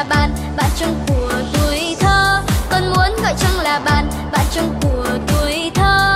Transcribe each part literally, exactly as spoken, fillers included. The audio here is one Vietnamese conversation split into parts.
là bạn, bạn trong của tuổi thơ. Con muốn gọi trăng là bạn, bạn trong của tuổi thơ.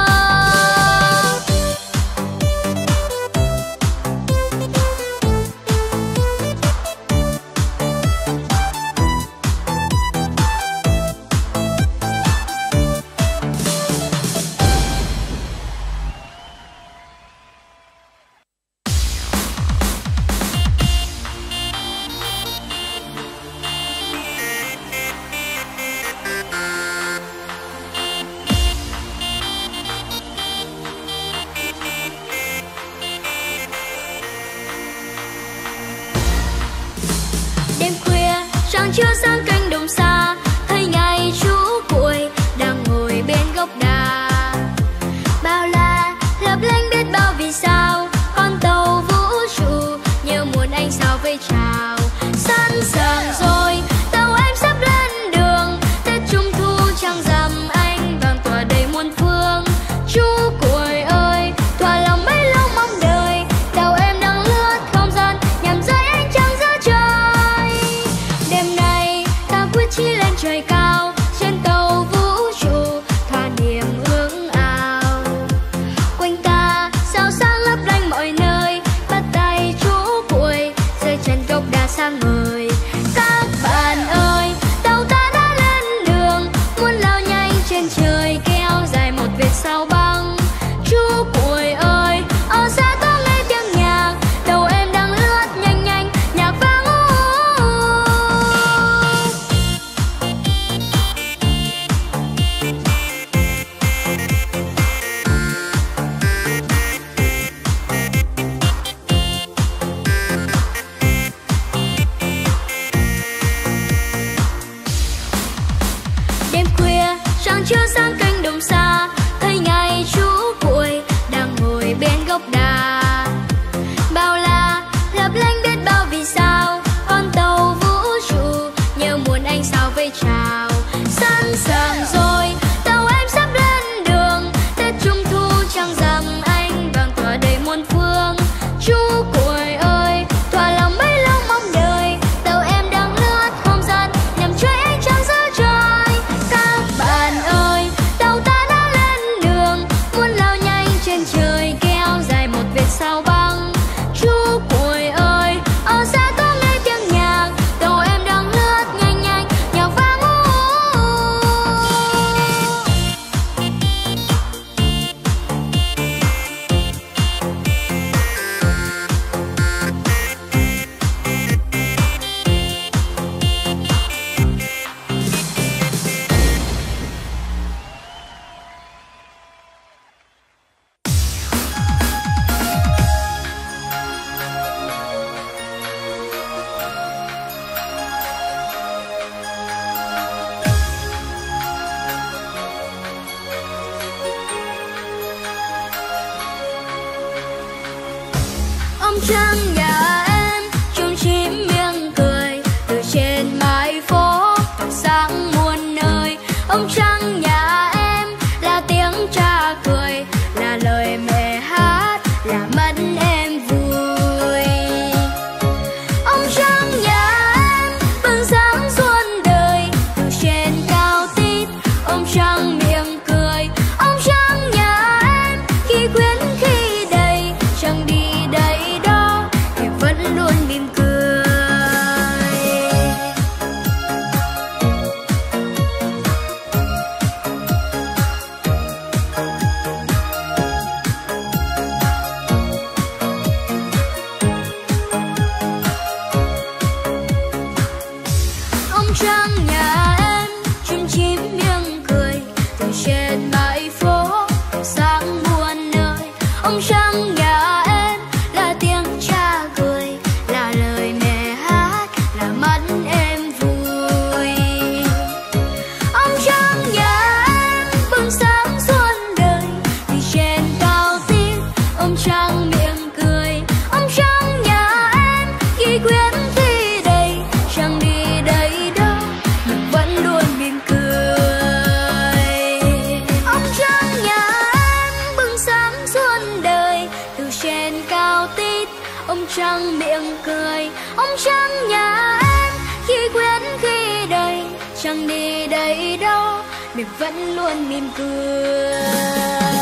Chưa sang cánh đồng xa, thấy ngày chú cuội đang ngồi bên gốc đà. Bao la lấp lánh biết bao vì sao, con tàu vũ trụ như muốn anh sao vây chào. Sẵn sàng rồi, tàu em sắp lên đường, Tết Trung Thu trăng rằm anh vàng tỏa đầy muôn phương. Chú cuội ơi, thỏa lòng mấy lâu mong đợi, tàu em đang lướt không gian nhằm rơi ánh trăng giữa trời. Đêm nay quyết chí lên trời cao, trên tàu vũ trụ thỏa niềm ước ao. Quanh ta sao sáng lấp lánh mọi nơi, bắt tay chú cuội rơi chân gốc đà sang ngời. Các bạn ơi, tàu ta đã lên đường, muốn lao nhanh trên trời kéo dài một vệt sao băng. Chú cuội ơi, ở xa có nghe tiếng nhạc, tàu em đang lướt nhanh nhanh, nhạc vang u. Đêm khuya trăng chưa sang cánh đồng xa, thấy ngày chú cuội đang ngồi bên gốc đà. Bao la lấp lánh biết bao vì sao, con tàu vũ trụ như muốn anh sao vây chào. Sẵn sàng rồi, tàu em sắp lên đường, Tết Trung Thu trăng rằm anh vàng tỏa đầy muôn phương. Chú cuội ơi, thỏa lòng mấy lâu mong đợi, tàu em đang lướt không gian nhằm chơi ánh trăng giữa trời. Các bạn ơi, tàu ta đã lên đường, muốn lao nhanh trên trời kéo dài một vệt sao băng. Chú cuội ơi, ở xa có nghe tiếng nhạc, tàu em đang lướt nhanh nhanh, nhạc vang u. Ông trăng nhà em chung chim miệng cười, từ trên mái phố tỏa sáng muôn nơi. Ông trăng nhà em là tiếng cha cười, là lời mẹ hát, là mắt em vui. Ông trăng nhà em bừng sáng xuân đời, từ trên cao tít. Ông trăng miệng cười, ông trăng nhà em khi quyến khi đầy, chẳng đi đây đó thì vẫn luôn mỉm cười. Ông trăng nhà em chim chim miệng cười, từ trên bãi phố tỏa sáng muôn nơi. Ông trăng nhà em là tiếng cha cười, là lời mẹ hát, là mắt em vui. Ông trăng nhà em bừng sáng xuân đời, từ trên cao tít. Ông trăng miệng cười, ông trăng nhà em khi quyến khi đầy, chẳng đi đây đâu nhưng vẫn luôn mỉm cười. Ông trăng nhà em bừng sáng xuân đời, từ trên cao tít. Ông trăng miệng cười, ông trăng nhà em khi quyến chẳng đi đây đâu, mình vẫn luôn mỉm cười.